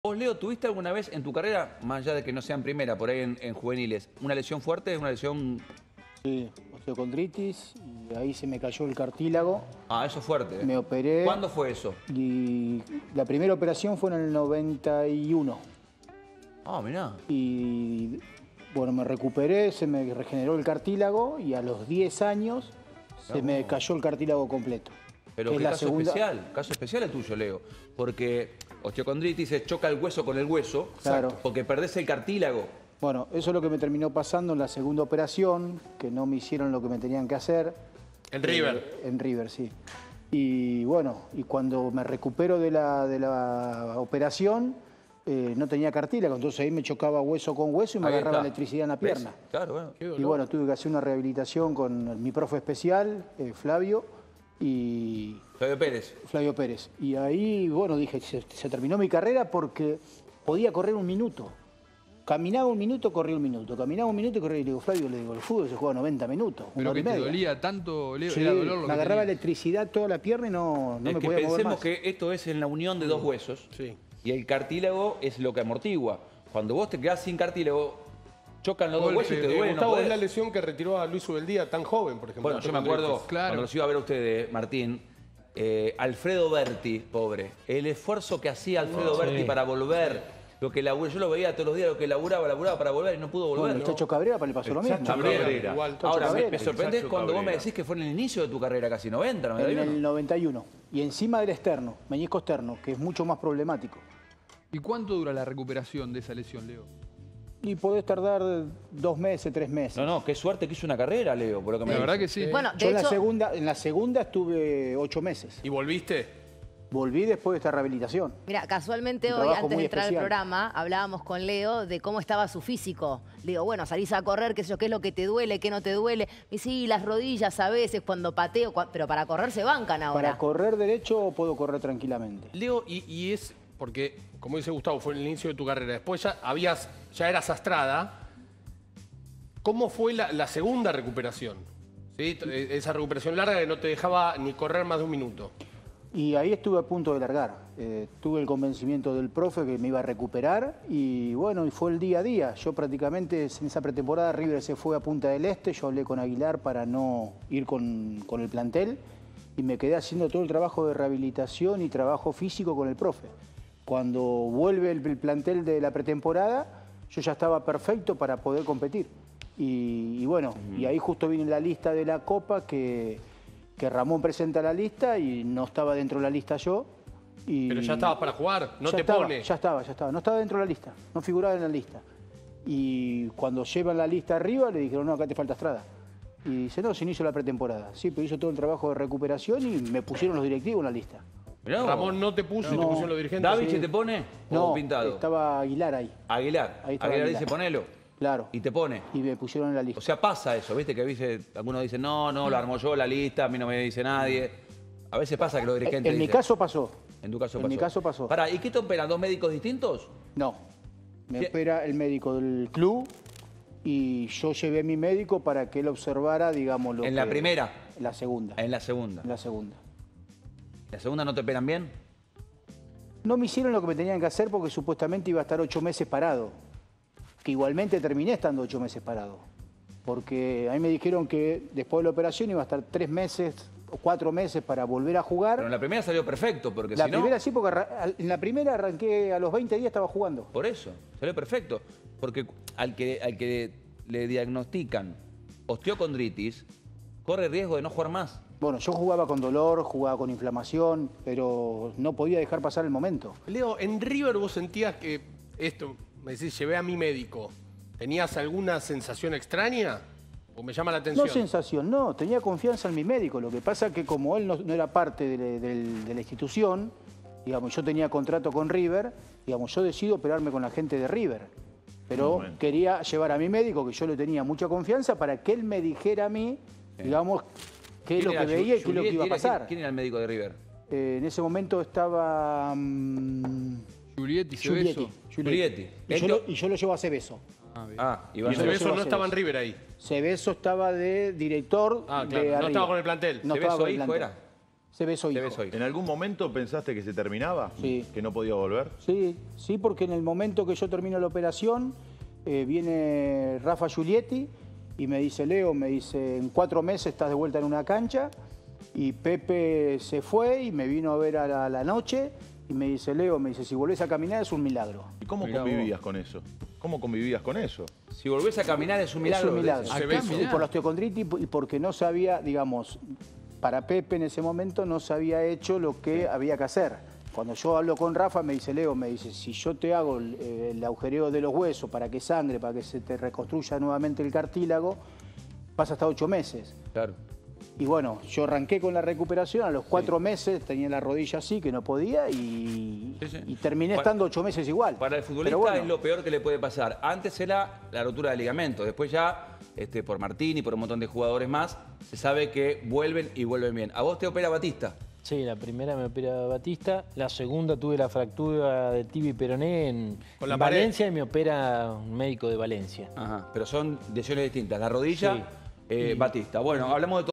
¿Vos, Leo, tuviste alguna vez en tu carrera, más allá de que no sea en primera, por ahí en juveniles, una lesión fuerte, una lesión... Sí, osteocondritis, y ahí se me cayó el cartílago. Ah, eso es fuerte. Me operé. ¿Cuándo fue eso? Y la primera operación fue en el 91. Ah, mirá. Y bueno, me recuperé, se me regeneró el cartílago y a los 10 años se me cayó el cartílago completo. Pero qué caso especial el tuyo, Leo. Porque osteocondritis se choca el hueso con el hueso, Claro. porque perdés el cartílago. Bueno, eso es lo que me terminó pasando en la segunda operación, que no me hicieron lo que me tenían que hacer. En River. En River, sí. Y bueno, y cuando me recupero de la operación, no tenía cartílago, entonces ahí me chocaba hueso con hueso y me agarraba electricidad en la pierna. Claro, bueno. Y bueno, tuve que hacer una rehabilitación con mi profe especial, Flavio, y... Flavio Pérez. Y ahí, bueno, dije, se terminó mi carrera porque podía correr un minuto. Caminaba un minuto, corría un minuto. Caminaba un minuto y corría. Y le digo, Flavio, el fútbol se juega 90 minutos. ¿Pero que te dolía tanto, Leo? Sí, ¿Era dolor lo que me agarraba tenía? electricidad toda la pierna y no me podía mover Pensemos más. que esto es en la unión de dos huesos. Sí. Y el cartílago es lo que amortigua. Cuando vos te quedás sin cartílago, chocan los dos huesos y te duele. Gustavo, es la lesión que retiró a Luis Ubeldía tan joven, por ejemplo. Bueno, yo me acuerdo, Claro. cuando los iba a ver a ustedes, Martín, Alfredo Berti, pobre. El esfuerzo que hacía Alfredo Berti para volver, lo que laburó, yo lo veía todos los días, lo que laburaba para volver y no pudo volver. Bueno, el Chacho Cabrera le pasó lo mismo. Cabrera. Igual, Ahora, Cabrera. me sorprendés Chacho cuando vos me Cabrera. decís que fue en el inicio de tu carrera, casi 90, En 91. el 91. Y encima del externo, meñisco externo, que es mucho más problemático. ¿Y cuánto dura la recuperación de esa lesión, Leo? Y podés tardar 2 meses, 3 meses. No, qué suerte que hizo una carrera, Leo, por lo que me La verdad dices. que sí. Bueno, Yo de hecho, en la segunda estuve 8 meses. ¿Y volviste? Volví después de esta rehabilitación. mira, casualmente Un hoy, trabajo antes de muy entrar al especial. programa, hablábamos con Leo de cómo estaba su físico. Le digo, bueno, salís a correr, qué sé yo, qué es lo que te duele, qué no te duele. Me dice, sí, las rodillas a veces cuando pateo, pero para correr se bancan ahora. Para correr derecho puedo correr tranquilamente. Leo, y es porque, como dice Gustavo, fue el inicio de tu carrera. Después ya eras astrada. ¿Cómo fue la segunda recuperación? ¿Sí? Esa recuperación larga que no te dejaba ni correr más de un minuto. Y ahí estuve a punto de largar. Tuve el convencimiento del profe que me iba a recuperar y bueno, y fue el día a día. Yo prácticamente en esa pretemporada River se fue a Punta del Este, yo hablé con Aguilar para no ir con el plantel y me quedé haciendo todo el trabajo de rehabilitación y trabajo físico con el profe. Cuando vuelve el plantel de la pretemporada, yo ya estaba perfecto para poder competir. Y bueno, y ahí justo vine la lista de la Copa que Ramón presenta la lista y no estaba dentro de la lista yo. Pero ya estabas para jugar, no ya te estaba, pone. Ya estaba. No estaba dentro de la lista, no figuraba en la lista. Y cuando llevan la lista arriba le dijeron, no, acá te falta Estrada. Y dice, no, se no hizo la pretemporada. Sí, pero hizo todo el trabajo de recuperación y me pusieron los directivos en la lista. Mirá vos. Ramón no te puso y te pusieron los dirigentes. ¿David te pone No, o pintado? estaba Aguilar ahí. Aguilar. Ahí estaba Aguilar Aguilar. dice ponelo. Claro. Y te pone. Y me pusieron en la O lista. sea, pasa eso, ¿viste? Que algunos dicen, no, lo armó yo la lista, a mí no me dice nadie. A veces pasa que los dirigentes En mi dicen- caso pasó. En tu caso En pasó. mi caso pasó. Pará, ¿y qué te operan? ¿Dos médicos distintos? No. Me ¿Qué? opera el médico del club y yo llevé a mi médico para que él observara, digamos, lo ¿En la primera? En la segunda. En la segunda. En la segunda. ¿La segunda no te operan bien? No me hicieron lo que me tenían que hacer porque supuestamente iba a estar 8 meses parado. Que igualmente terminé estando 8 meses parado. Porque a mí me dijeron que después de la operación iba a estar 3 meses o 4 meses para volver a jugar. Pero en la primera salió perfecto, porque La si no... primera sí, porque en la primera arranqué a los 20 días estaba jugando. Por eso, salió perfecto. Porque al que le diagnostican osteocondritis, corre riesgo de no jugar más. Bueno, yo jugaba con dolor, jugaba con inflamación, pero no podía dejar pasar el momento. Leo, en River vos sentías que esto, me decís, llevé a mi médico. ¿Tenías alguna sensación extraña? ¿O me llama la atención? No sensación, no, tenía confianza en mi médico. Lo que pasa es que como él no era parte de la institución, digamos, yo tenía contrato con River, digamos, yo decido operarme con la gente de River. Pero quería llevar a mi médico, que yo le tenía mucha confianza, para que él me dijera a mí, digamos, qué es lo que veía y qué es lo que iba a pasar. ¿Quién era el médico de River? En ese momento estaba... Giulietti, Giulietti. Giulietti. Y yo lo llevo a Cebeso. Iván Y Yo lo Cebeso llevo a no estaba en Cebeso. River ahí. Cebeso estaba de director Ah, de claro, no arriba. estaba con el plantel. No ¿Cebeso estaba con el hijo plantel. era? Se besó Se hijo. besó hijo. ¿En algún momento pensaste que se terminaba? Sí. ¿Que no podía volver? Sí, sí, porque en el momento que yo termino la operación, viene Rafa Giulietti y me dice, Leo, me dice, en 4 meses estás de vuelta en una cancha. Y Pepe se fue y me vino a ver a la noche y me dice, Leo, me dice, si volvés a caminar es un milagro. ¿Y cómo Mirá convivías con eso? ¿Cómo convivías con eso? Si volvés a caminar es un milagro. Es un milagro. Se Acá, ve Y mirá. por la osteocondritis y porque no se había, digamos, para Pepe en ese momento no se había hecho lo que había que hacer. Cuando yo hablo con Rafa me dice, Leo, me dice, si yo te hago el agujereo de los huesos para que sangre, para que se te reconstruya nuevamente el cartílago, pasa hasta 8 meses. Claro. Y bueno, yo arranqué con la recuperación, a los 4 meses tenía la rodilla así, que no podía, y, Sí, sí. y terminé Pa- estando 8 meses igual. Para el futbolista Pero bueno, es lo peor que le puede pasar. Antes era la rotura de ligamento, después ya, por Martín y por un montón de jugadores más, se sabe que vuelven y vuelven bien. ¿A vos te opera Batista? Sí, la primera me opera Batista, la segunda tuve la fractura de tibia y peroné en Con la pared. Valencia y me opera un médico de Valencia. Ajá, pero son lesiones distintas. La rodilla, Batista. Bueno, hablamos de todo.